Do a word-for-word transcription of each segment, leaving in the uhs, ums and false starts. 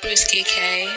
Risky K.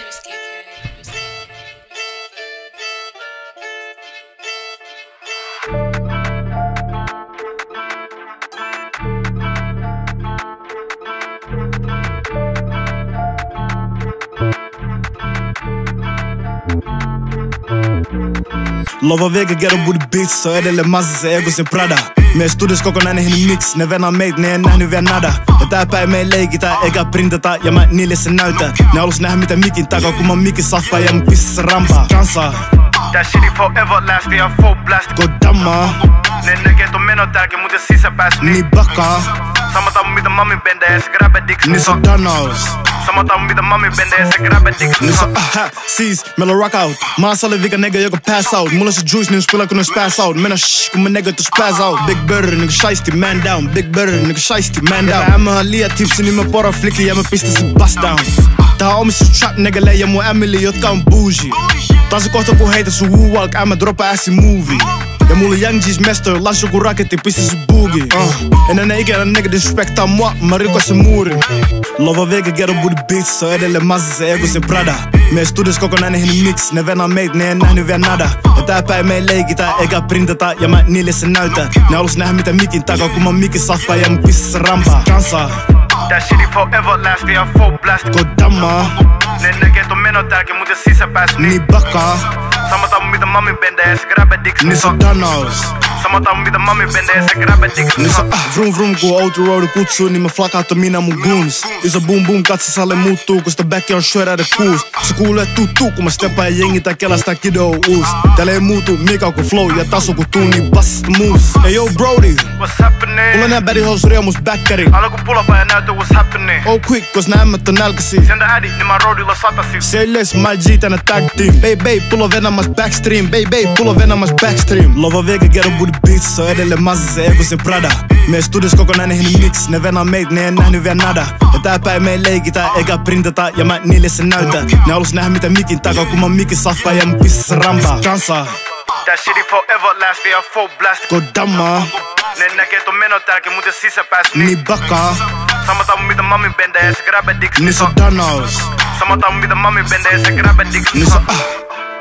Lova vega get up with the beats, så är det Lemassa se ego sin Prada. Meidän studios kokonainen hin mix, ne venaa meit, ne ei nähnyt vielä nada. Ja tää päivä me ei leikitä, eikä printata, ja mä niille se näytän. Ne halus nähdä mitä mikin takaa, kun mä mikin saffaa ja mä pissassa rampaa. Chansaa That shit for everlasting ja full blast. Go dammaa Ne näkee ton menon tälkeen, mut jos sisäpääs niin bakaa. Sama tamu mitä mammin bendee ja se grabbe dicks. Niin se on Danaus. Sama tamu mitä mammin bendee ja se grabbe dicks. Niin se on aha, siis meillä on rock out. Maassa oli vika nigga joka pass out. Mulla on se juice, niin spilla kun ne pass out. Mennä shh, kun mä nigga tos pass out. Big Bird, nigga shiesty man down. Big Bird, nigga shiesty man down. Ja mä oon liian tipsi, niin mä pora flicki ja mä pistän se bust down. Tää on omistus trap niggalle ja mun Emily, jotka on bougie. Tää on se kohta kun heitä sun woo-walk, ämmä dropa assi movie. Ja mulla on Young G's mesto, las joku raketti, pistä se boogie. uh. En enää ikinä nigga disrespectaa mua, mä rikon se muurin. Lova vega get up with the beats, so edelleen Massa se ego sin Prada. Meidän studios kokonainen hin mix, ne venaa meit, ne ei nähnyt vielä nada. Ja tää päivä me ei leikitä, eikä printata, ja mä niille se näytän. Ne halus nähdä mitä mikin takaa, kun mä mikin saffaa ja mä pissassa rampaa. Chansaa That shit for everlasting ja full blast. Go dammaa Ne näkee ton menon tälkeen, mut jos sisäpääs niin bakaa. Sama tamu mitä mammin bendee ja se grabbe dicks. Niin se on Danaus. Sama tamu mitä mammin bendee ja se grabbe dicks. Niin se on ah, vroom vroom kun Outer Road kutsuu, niin mä flakaatto minä mun goons. Iso boom boom katsasalle muuttuu, kun sitä backi on shredder kuus. Se kuulee tuttuu, kun mä steppaan ja jengi tää kelastaa kido on uus. Täällä ei muutu mikä kun flow ja taso kun tuu niin bassista muus. Hey yo Brody, what's happening? mulla nää bädi hous riemus bäkkäri. Alo kun pull up ja näytä what's happening. Oh quick, kos nää ämmät on nälkäsi. Sen tää ädit, niin mä roadilla satasi. Se ei lees my G tänä tag team. Bay bay, pull on venamas backstream. Bay bay, pull on venamas backstream. Lova vega get up with the beats, so edelleen Massa se ego sin Prada. Meidän studios kokonainen hin mix, ne venaa meit, ne ei nähnyt vielä nada. Ja tää päivä me ei leikitä, eikä printata, ja mä niille se näytän. Ne halus nähdä mitä mikin takaa, kun mä mikin saffaa ja mä pissassa rampaa. Chansaa That shit for everlasting ja full blast. Go dammaa Ne näkee ton menon tälkeen, mut jos sisäpääs niin bakaa. Sama tamu mitä mammin bendee ja se grabbe dicks. Niin se on Danaus. Sama tamu mitä mammin bendee ja se grabbe dicks. Niin se on ah.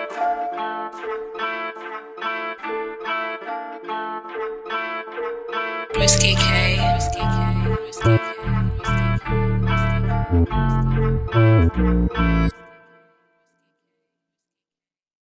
Risky K. Risky K. Risky K.